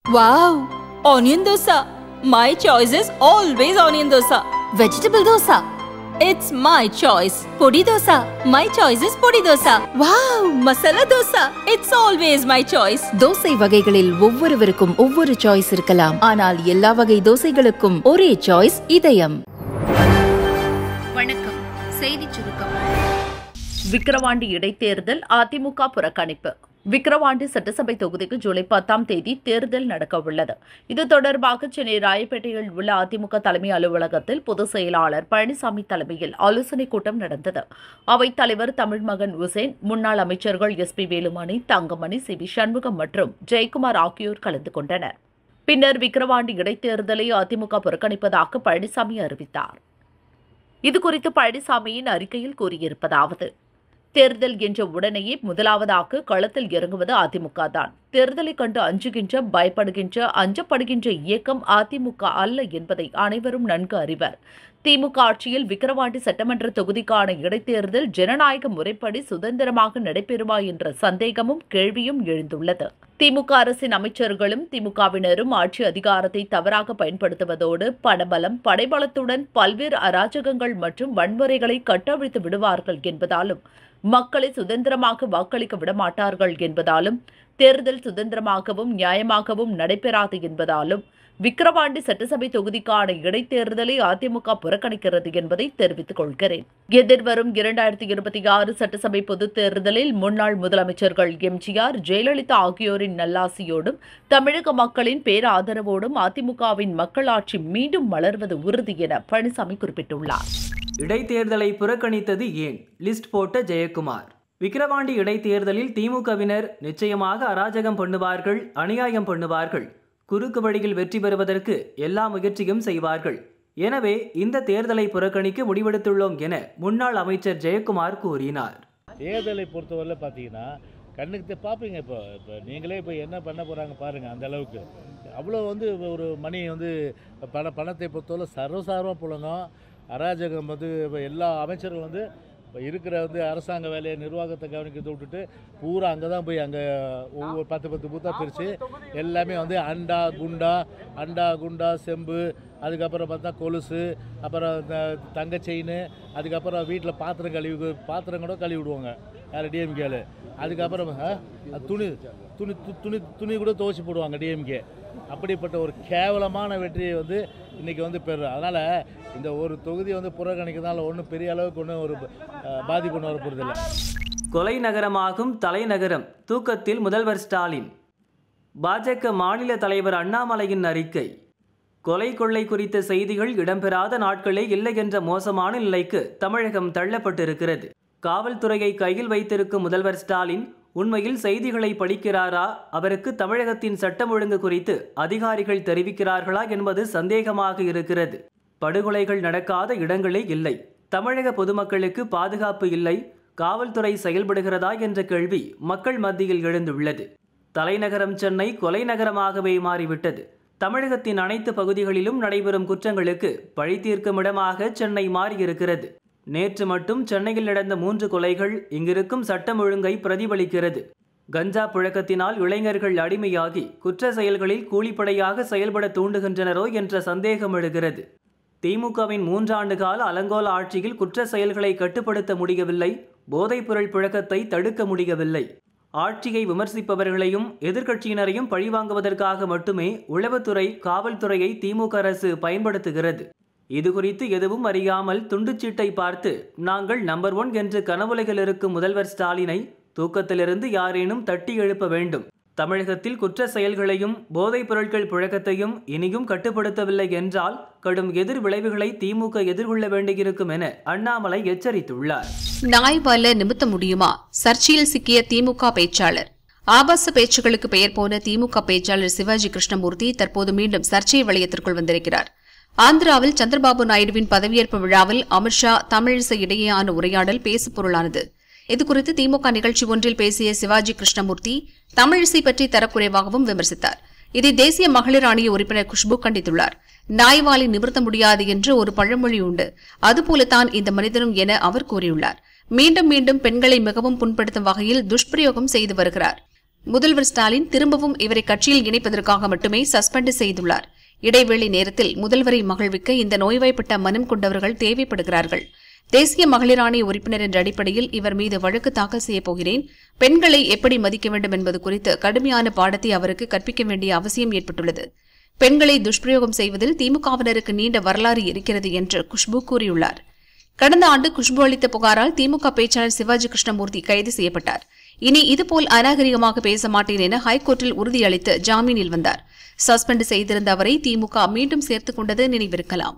Wow! Onion dosa. My choice is always onion dosa. Vegetable dosa. It's my choice. Podi dosa. My choice is podi dosa. Wow! Masala dosa. It's always my choice. Dosa வகைகளில் ஒவ்வொருவருக்கும் ஒவ்வொரு choice இருக்கலாம். ஆனால் எல்லா வகை தோசைகளுக்கும் ஒரே choice இதயம். வணக்கம். செய்திச் சுருக்கம். விக்கிரவாண்டி இடைத்தேர்தல் அதிமுக புறக்கணிப்பு. விக்கிரவாண்டி சட்டசபை தொகுதிக்கு ஜூலை 10ஆம் தேதி தேர்தல் நடக்கவுள்ளது. இது தொடர்பாக சென்னை ராயப்பேட்டையில் உள்ள அதிமுக தலைமை அலுவலகத்தில் பொதுச் செயலாளர் பழனிசாமி தலைமையில் ஆலோசனைக் கூட்டம் நடந்தது. அவைத் தலைவர் தமிழ்மகன் உசேன், முன்னாள் அமைச்சர்கள் SP வேலுமணி, தங்கமணி, CB சண்முகம் மற்றும் ஜெயக்குமார் ஆகியோர் கலந்து கொண்டனர். பின்னர் விக்கிரவாண்டி இடைத்தேர்தலை அதிமுக புறக்கணிப்பதாக பழனிசாமி அறிவித்தார். இதுகுறித்து பழனிசாமியின் அறிக்கையில் கூறியிருப்பதாவது: தேர்தல் என்ற உடனேயே முதலாவதாக களத்தில் இறங்குவது அதிமுக தான். தேர்தலை கண்டு அஞ்சுகின்ற, பயப்படுகின்ற, அஞ்சப்படுகின்ற இயக்கம் அதிமுக அல்ல என்பதை அனைவரும் நன்கு அறிவர். திமுக ஆட்சியில் விக்கிரவாண்டி சட்டமன்ற தொகுதிக்கான இடைத்தேர்தல் ஜனநாயக முறைப்படி சுதந்திரமாக நடைபெறுமா என்ற சந்தேகமும் கேள்வியும் எழுந்துள்ளது. திமுக அரசின் அமைச்சர்களும் திமுகவினரும் ஆட்சி அதிகாரத்தை தவறாக பயன்படுத்துவதோடு பணபலம், படைபலத்துடன் பல்வேறு அராஜகங்கள் மற்றும் வன்முறைகளை கட்டவிழ்த்து விடுவார்கள் என்பதாலும், மக்களை சுதந்திரமாக வாக்களிக்க விடமாட்டார்கள் என்பதாலும், தேர்தல் சுதந்திரமாகவும் நியாயமாகவும் நடைபெறாது என்பதாலும் விக்கிரவாண்டி சட்டசபை தொகுதிக்கான இடைத்தேர்தலை அதிமுக புறக்கணிக்கிறது என்பதை தெரிவித்துக் கொள்கிறேன். எதிர்வரும் 2026 சட்டசபை பொதுத் தேர்தலில் முன்னாள் முதலமைச்சர்கள் MGR, ஜெயலலிதா ஆகியோரின் நல்லாசியோடும் தமிழக மக்களின் பேராதரவோடும் அதிமுகவின் மக்களாட்சி மீண்டும் மலர்வது உறுதி என பழனிசாமி குறிப்பிட்டுள்ளார். இடைத்தேர்தலை புறக்கணித்தது ஏன்? லிஸ்ட் போட்ட ஜெயக்குமார். விக்கிரவாண்டி இடைத்தேர்தலில் திமுகவினர் நிச்சயமாக அராஜகம் பண்ணுவார்கள், அநியாயம் பண்ணுவார்கள், குறுக்கு வழியில் வெற்றி பெறுவதற்கு எல்லா முயற்சியும் செய்வார்கள். எனவே இந்த தேர்தலை புறக்கணிக்க முடிவெடுத்துள்ளோம் என முன்னாள் அமைச்சர் ஜெயக்குமார் கூறினார். தேர்தலை பொறுத்தவரை பார்த்தீங்கன்னா கண்ணுக்கு பார்ப்பீங்க. இப்போ நீங்களே இப்போ என்ன பண்ண போகிறாங்க பாருங்கள். அந்த அளவுக்கு அவ்வளோ ஒரு மணி பணத்தை பொறுத்தவரை சர்வசாரமாக புழங்கும். அராஜகம் இப்போ எல்லா அமைச்சர்கள் இப்போ இருக்கிற அரசாங்க வேலையை, நிர்வாகத்தை கவனிக்கிறத விட்டுட்டு பூரா அங்கே தான் போய் அங்கே ஒவ்வொரு 10 பூத்தாக பிரித்து எல்லாமே அண்டா குண்டா செம்பு, அதுக்கப்புறம் பார்த்தா கொலுசு, அப்புறம் தங்க செயின், அதுக்கப்புறம் வீட்டில் பாத்திரம் கூட கழுவி விடுவாங்க யார் டிஎம்கேல. அதுக்கப்புறம் துணி கூட துவச்சி போடுவாங்க டிஎம்கே. அப்படிப்பட்ட ஒரு கேவலமான வெற்றியை இன்றைக்கி பெறும். அதனால் இந்த ஒரு தொகுதி புறக்கணிக்கிறதுனால ஒன்றும் பெரிய அளவுக்கு ஒன்றும் ஒரு பாதிப்பு வரப்போறதில்லை. கொலை நகரமாகும் தலைநகரம் தூக்கத்தில் முதல்வர் ஸ்டாலின். பாஜக மாநில தலைவர் அண்ணாமலையின் அறிக்கை. கொலை கொள்ளை குறித்த செய்திகள் இடம்பெறாத நாட்களே இல்லை என்ற மோசமான நிலைக்கு தமிழகம் தள்ளப்பட்டிருக்கிறது. காவல்துறையை கையில் வைத்திருக்கும் முதல்வர் ஸ்டாலின் உண்மையில் செய்திகளை படிக்கிறாரா? அவருக்கு தமிழகத்தின் சட்டம் ஒழுங்கு குறித்து அதிகாரிகள் தெரிவிக்கிறார்களா என்பது சந்தேகமாக இருக்கிறது. படுகொலைகள் நடக்காத இடங்களே இல்லை. தமிழக பொதுமக்களுக்கு பாதுகாப்பு இல்லை. காவல்துறை செயல்படுகிறதா என்ற கேள்வி மக்கள் மத்தியில் எழுந்துள்ளது. தலைநகரம் சென்னை கொலை நகரமாகவே மாறிவிட்டது. தமிழகத்தின் அனைத்து பகுதிகளிலும் நடைபெறும் குற்றங்களுக்கு பழி தீர்க்கும் இடமாக சென்னை மாறியிருக்கிறது. நேற்று மட்டும் சென்னையில் நடந்த 3 கொலைகள் இங்கிருக்கும் சட்டம் ஒழுங்கை பிரதிபலிக்கிறது. கஞ்சா புழக்கத்தினால் இளைஞர்கள் அடிமையாகி குற்ற செயல்களில் கூலிப்படையாக செயல்பட தூண்டுகின்றனரோ என்ற சந்தேகம் எழுகிறது. திமுகவின் 3 ஆண்டு கால அலங்கோல ஆட்சியில் குற்ற செயல்களை கட்டுப்படுத்த முடியவில்லை. போதைப்பொருள் புழக்கத்தை தடுக்க முடியவில்லை. ஆட்சியை விமர்சிப்பவர்களையும் எதிர்க்கட்சியினரையும் பழிவாங்குவதற்காக மட்டுமே உளவுத்துறை, காவல்துறையை திமுக அரசு பயன்படுத்துகிறது. இதுகுறித்து எதுவும் அறியாமல் துண்டுச்சீட்டை பார்த்து நாங்கள் நம்பர் 1 என்று கனவுலகில் இருக்கும் முதல்வர் ஸ்டாலினை தூக்கத்திலிருந்து யாரேனும் தட்டி எழுப்ப வேண்டும். தமிழகத்தில் குற்ற செயல்களையும் போதைப் பொருட்கள் புழக்கத்தையும் இனியும் கட்டுப்படுத்தவில்லை என்றால் கடும் எதிர் விளைவுகளை திமுக எதிர்கொள்ள வேண்டியிருக்கும் என அண்ணாமலை எச்சரித்துள்ளார். நாய் வால நிமித்த முடியுமா? சர்ச்சையில் சிக்கிய திமுக பேச்சாளர். ஆபாச பேச்சுகளுக்கு பெயர் போன திமுக பேச்சாளர் சிவாஜி கிருஷ்ணமூர்த்தி தற்போது மீண்டும் சர்ச்சை வளையத்திற்குள் வந்திருக்கிறார். ஆந்திராவில் சந்திரபாபு நாயுடுவின் பதவியேற்பு விழாவில் அமித்ஷா, தமிழிசை இடையேயான உரையாடல் பேசுபொருளானது. இதுகுறித்து திமுக நிகழ்ச்சி ஒன்றில் பேசிய சிவாஜி கிருஷ்ணமூர்த்தி தமிழிசை பற்றி தரக்குறைவாகவும் விமர்சித்தார். இதை தேசிய மகளிர் ஆணைய உறுப்பினர் குஷ்பு கண்டித்துள்ளார். நாய்வாலை நிமிர்த்த முடியாது என்று ஒரு பழமொழி உண்டு, அதுபோலத்தான் இந்த மனிதனும் என அவர் கூறியுள்ளார். மீண்டும் மீண்டும் பெண்களை மிகவும் புண்படுத்தும் வகையில் துஷ்பிரயோகம் செய்து வருகிறார். முதல்வர் ஸ்டாலின் திரும்பவும் இவரை கட்சியில் இணைப்பதற்காக மட்டுமே சஸ்பெண்ட் செய்துள்ளார். இடைவெளி நேரத்தில் முதல்வரை மகிழ்விக்க இந்த நோய்வாய்ப்பட்ட மனம் கொண்டவர்கள் தேவைப்படுகிறார்கள். தேசிய மகளிர் ஆணைய உறுப்பினர் என்ற அடிப்படையில் இவர் மீது வழக்கு தாக்கல் செய்யப் போகிறேன். பெண்களை எப்படி மதிக்க வேண்டும் என்பது குறித்து கடுமையான பாடத்தை அவருக்கு கற்பிக்க வேண்டிய அவசியம் ஏற்பட்டுள்ளது. பெண்களை துஷ்பிரயோகம் செய்வதில் திமுகவினருக்கு நீண்ட வரலாறு இருக்கிறது என்று குஷ்பு கூறியுள்ளார். கடந்த ஆண்டு குஷ்பு அளித்த புகாரால் திமுக பேச்சாளர் சிவாஜி கிருஷ்ணமூர்த்தி கைது செய்யப்பட்டார். இனி இதுபோல் அநாகரிகமாக பேச மாட்டேன் என ஹைகோர்ட்டில் உறுதியளித்து ஜாமீனில் வந்தார். சஸ்பெண்ட் செய்திருந்த அவரை திமுக மீண்டும் சேர்த்துக் கொண்டது நினைவிருக்கலாம்.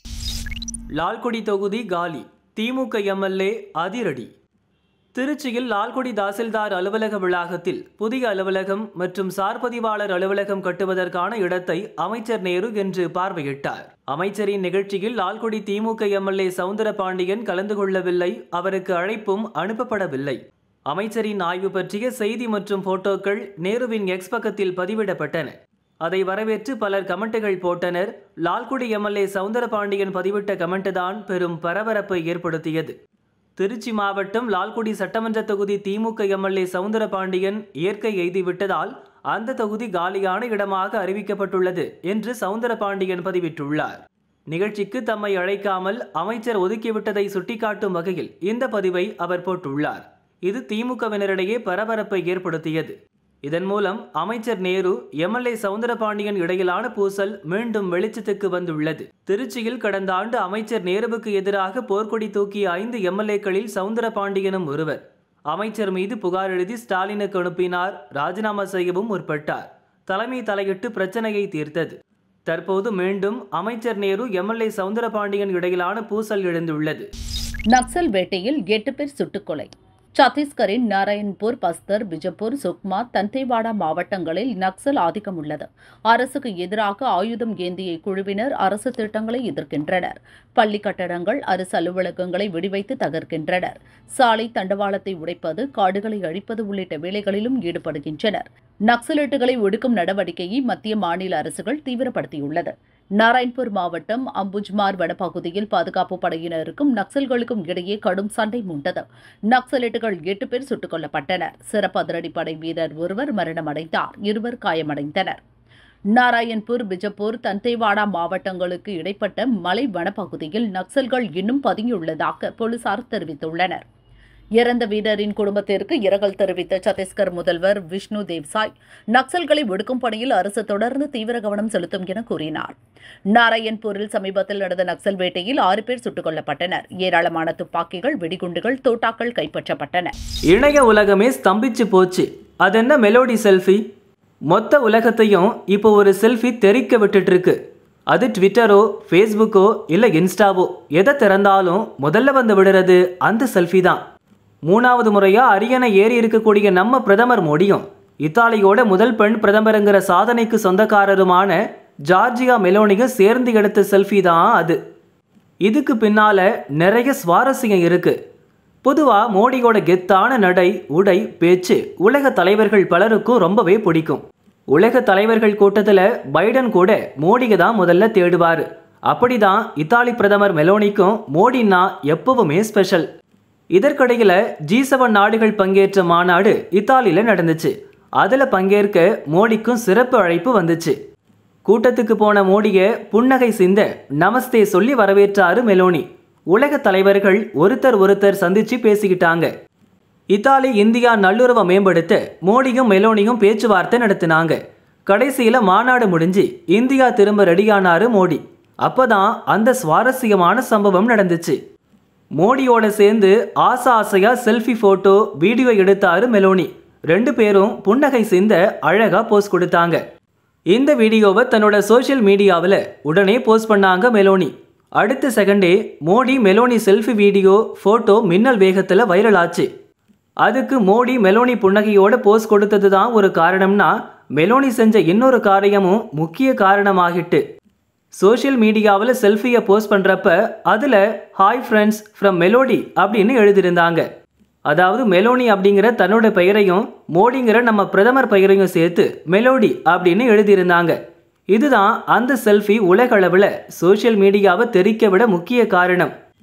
லால்குடி தொகுதி காலி, திமுக எம்எல்ஏ அதிரடி. திருச்சியில் லால்குடி தாசில்தார் அலுவலக வளாகத்தில் புதிய அலுவலகம் மற்றும் சார்பதிவாளர் அலுவலகம் கட்டுவதற்கான இடத்தை அமைச்சர் நேரு இன்று பார்வையிட்டார். அமைச்சரின் நிகழ்ச்சியில் லால்குடி திமுக எம்எல்ஏ சவுந்தரபாண்டியன் கலந்து கொள்ளவில்லை. அவருக்கு அழைப்பும் அனுப்பப்படவில்லை. அமைச்சரின் ஆய்வு பற்றிய செய்தி மற்றும் போட்டோக்கள் நேருவின் எக்ஸ் பக்கத்தில் பதிவிடப்பட்டன. அதை வரவேற்று பலர் கமெண்ட்டுகள் போட்டனர். லால்குடி எம்எல்ஏ சவுந்தரபாண்டியன் பதிவிட்ட கமெண்ட் தான் பெரும் பரபரப்பை ஏற்படுத்தியது. திருச்சி மாவட்டம் லால்குடி சட்டமன்ற தொகுதி திமுக எம்எல்ஏ சவுந்தரபாண்டியன் இயற்கை எய்திவிட்டதால் அந்த தொகுதி காலியான இடமாக அறிவிக்கப்பட்டுள்ளது என்று சவுந்தரபாண்டியன் பதிவிட்டுள்ளார். நிகழ்ச்சிக்கு தம்மை அழைக்காமல் அமைச்சர் ஒதுக்கிவிட்டதை சுட்டிக்காட்டும் வகையில் இந்த பதிவை அவர் போட்டுள்ளார். இது திமுகவினரிடையே பரபரப்பை ஏற்படுத்தியது. இதன் மூலம் அமைச்சர் நேரு எம்எல்ஏ சவுந்தரபாண்டியன் இடையிலான பூசல் மீண்டும் வெளிச்சத்துக்கு வந்துள்ளது. திருச்சியில் கடந்த ஆண்டு அமைச்சர் நேருவுக்கு எதிராக போர்க்கொடி தூக்கிய 5 எம்எல்ஏக்களில் சவுந்தரபாண்டியனும் ஒருவர். அமைச்சர் மீது புகார் எழுதி ஸ்டாலினுக்கு அனுப்பினார். ராஜினாமா செய்யவும் முற்பட்டார். தலைமை தலையிட்டு பிரச்சனையை தீர்த்தது. தற்போது மீண்டும் அமைச்சர் நேரு எம்எல்ஏ சவுந்தரபாண்டியன் இடையிலான பூசல் எழுந்துள்ளது. நக்சல் வேட்டையில் 8 பேர் சுட்டுக்கொலை. சத்தீஸ்கரின் நாராயண்பூர், பஸ்தர், பிஜப்பூர், சுக்மா, தந்தேவாடா மாவட்டங்களில் நக்சல் ஆதிக்கம் உள்ளது. அரசுக்கு எதிராக ஆயுதம் ஏந்திய குழுவினர் அரசு திட்டங்களை எதிர்க்கின்றனர். பள்ளி கட்டடங்கள், அரசு அலுவலகங்களை வெடிவைத்து தகர்க்கின்றனர். சாலை தண்டவாளத்தை உடைப்பது, காடுகளை அழிப்பது உள்ளிட்ட வேலைகளிலும் ஈடுபடுகின்றனர். நக்சலைட்டுகளை ஒடுக்கும் நடவடிக்கையை மத்திய மாநில அரசுகள் தீவிரப்படுத்தியுள்ளது. நாராயண்பூர் மாவட்டம் அம்புஜ்மார் வனப்பகுதியில் பாதுகாப்பு படையினருக்கும் நக்சல்களுக்கும் இடையே கடும் சண்டை மூண்டது. நக்சலைட்டுகள் 8 பேர் சுட்டுக் கொல்லப்பட்டனர். சிறப்பு அதிரடிப்படை வீரர் ஒருவர் மரணமடைந்தார். 2 காயமடைந்தனர். நாராயண்பூர், பிஜப்பூர், தந்தேவாடா மாவட்டங்களுக்கு இடைப்பட்ட மலை வனப்பகுதியில் நக்சல்கள் இன்னும் பதுங்கியுள்ளதாக போலீசார் தெரிவித்துள்ளனர். இறந்த வீரரின் குடும்பத்திற்கு இரங்கல் தெரிவித்த சத்தீஸ்கர் முதல்வர் விஷ்ணு தேவ்சாய், நக்சல்களை ஒடுக்கும் பணியில் அரசு தொடர்ந்து தீவிர கவனம் செலுத்தும் என கூறினார். நாராயண்பூரில் சமீபத்தில் நடந்த நக்சல் வேட்டையில் 6 பேர் சுட்டுக் கொல்லப்பட்டனர். ஏராளமான துப்பாக்கிகள், வெடிகுண்டுகள், தோட்டாக்கள் கைப்பற்றப்பட்டன. இணைய உலகமே ஸ்தம்பிச்சு போச்சு. அதென்ன மெலோடி செல்ஃபி? மொத்த உலகத்தையும் இப்போ ஒரு செல்ஃபி தெரிக்க விட்டுட்டு இருக்கு. அது ட்விட்டரோ, ஃபேஸ்புக்கோ இல்லை இன்ஸ்டாவோ, எதை திறந்தாலும் முதல்ல வந்து விடுறது அந்த செல்ஃபி தான். 3வது முறையா அரியணை ஏறி இருக்கக்கூடிய நம்ம பிரதமர் மோடியும் இத்தாலியோட முதல் பெண் பிரதமருங்கிற சாதனைக்கு சொந்தக்காரருமான ஜார்ஜியா மெலோனியும் சேர்ந்து எடுத்த செல்ஃபி தான் அது. இதுக்கு பின்னால நிறைய சுவாரஸ்யம் இருக்கு. பொதுவா மோடியோட கெத்தான நடை, உடை, பேச்சு உலக தலைவர்கள் பலருக்கும் ரொம்பவே பிடிக்கும். உலக தலைவர்கள் கூட்டத்தில் பைடன் கூட மோடியை தான் முதல்ல தேடுவார். அப்படிதான் இத்தாலி பிரதமர் மெலோனிக்கும் மோடின்னா எப்பவுமே ஸ்பெஷல். இதற்கிடையில் G7 நாடுகள் பங்கேற்ற மாநாடு இத்தாலியில் நடந்துச்சு. அதில் பங்கேற்க மோடிக்கும் சிறப்பு அழைப்பு வந்துச்சு. கூட்டத்துக்கு போன மோடியை புன்னகை சிந்த நமஸ்தே சொல்லி வரவேற்றாரு மெலோனி. உலக தலைவர்கள் ஒருத்தர் சந்திச்சு பேசிக்கிட்டாங்க. இத்தாலி இந்தியா நல்லுறவை மேம்படுத்த மோடியும் மெலோனியும் பேச்சுவார்த்தை நடத்தினாங்க. கடைசியில் மாநாடு முடிஞ்சு இந்தியா திரும்ப ரெடியானாரு மோடி. அப்பதான் அந்த சுவாரஸ்யமான சம்பவம் நடந்துச்சு. மோடியோட சேர்ந்து ஆசையா செல்ஃபி போட்டோ, வீடியோ எடுத்தாரு மெலோனி. 2 பேரும் புன்னகை சிந்த அழகா போஸ்ட் கொடுத்தாங்க. இந்த வீடியோவை தன்னோட சோஷியல் மீடியாவில் உடனே போஸ்ட் பண்ணாங்க மெலோனி. அடுத்த செகண்டே Modi Meloni selfie video, photo மின்னல் வேகத்தில் வைரல் ஆச்சு. அதுக்கு மோடி மெலோனி புன்னகையோட போஸ்ட் கொடுத்தது தான் ஒரு காரணம்னா, மெலோனி செஞ்ச இன்னொரு காரியமும் முக்கிய காரணமாகிட்டு. சோஷியல் மீடியாவில் செல்ஃபியை போஸ்ட் பண்ணுறப்ப அதில் ஹாய் ஃப்ரெண்ட்ஸ் ஃப்ரம் மெலோடி அப்படின்னு எழுதியிருந்தாங்க. அதாவது மெலோனி அப்படிங்கிற தன்னோட பெயரையும் மோடிங்கிற நம்ம பிரதமர் பெயரையும் சேர்த்து மெலோடி அப்படின்னு எழுதியிருந்தாங்க. இதுதான் அந்த செல்ஃபி உலகளவில் சோஷியல் மீடியாவை தெரிக்க விட முக்கிய காரணம்.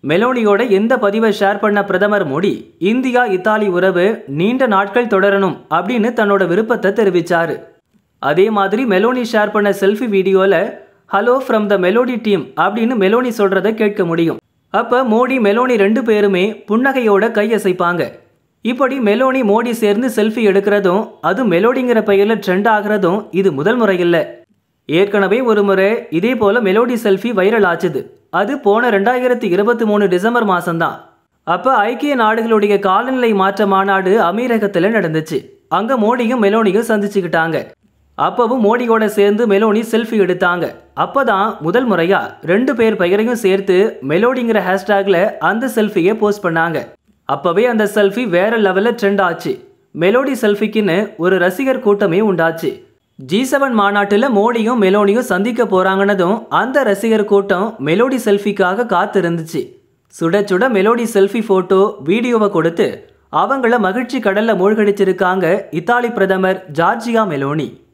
மெலோனியோட எந்த பதிவை ஷேர் பண்ண பிரதமர் மோடி இந்தியா இத்தாலி உறவு நீண்ட நாட்கள் தொடரணும் அப்படின்னு தன்னோட விருப்பத்தை தெரிவிச்சாரு. அதே மாதிரி மெலோனி ஷேர் பண்ண செல்ஃபி வீடியோல hello from the Melodi team அப்படின்னு மெலோனி சொல்றதை கேட்க முடியும். அப்ப மோடி மெலோனி 2 பேருமே புன்னகையோட கையசைப்பாங்க. இப்படி மெலோனி மோடி சேர்ந்து செல்ஃபி எடுக்கிறதும் அது மெலோடிங்கிற பெயர்ல ட்ரெண்ட் ஆகிறதும் இது முதல் முறை இல்லை. ஏற்கனவே ஒரு முறை இதே போல மெலோடி செல்ஃபி வைரல் ஆச்சுது. அது போன 2023 டிசம்பர் மாசம்தான். அப்ப ஐக்கிய நாடுகளுடைய காலநிலை மாற்ற மாநாடு அமீரகத்தில் நடந்துச்சு. அங்க மோடியும் மெலோனியும் சந்திச்சுக்கிட்டாங்க. அப்பவும் மோடியோட சேர்ந்து மெலோனி செல்ஃபி எடுத்தாங்க. அப்பதான் முதல் முறையா 2 பேர் பெயரையும் சேர்த்து மெலோடிங்கிற ஹேஷ்டேக்ல அந்த செல்ஃபியை போஸ்ட் பண்ணாங்க. அப்பவே அந்த செல்ஃபி வேற லெவல்ல ட்ரெண்ட் ஆச்சு. மெலோடி செல்ஃபிக்குன்னு ஒரு ரசிகர் கூட்டமே உண்டாச்சு. G7 மாநாட்டில் மோடியும் மெலோனியும் சந்திக்க போறாங்கன்னதும் அந்த ரசிகர் கூட்டம் மெலோடி செல்ஃபிக்காக காத்து இருந்துச்சு. சுட சுட மெலோடி செல்ஃபி போட்டோ வீடியோவை கொடுத்து அவங்கள மகிழ்ச்சி கடல்ல மூழ்கடிச்சிருக்காங்க இத்தாலி பிரதமர் ஜார்ஜியா மெலோனி.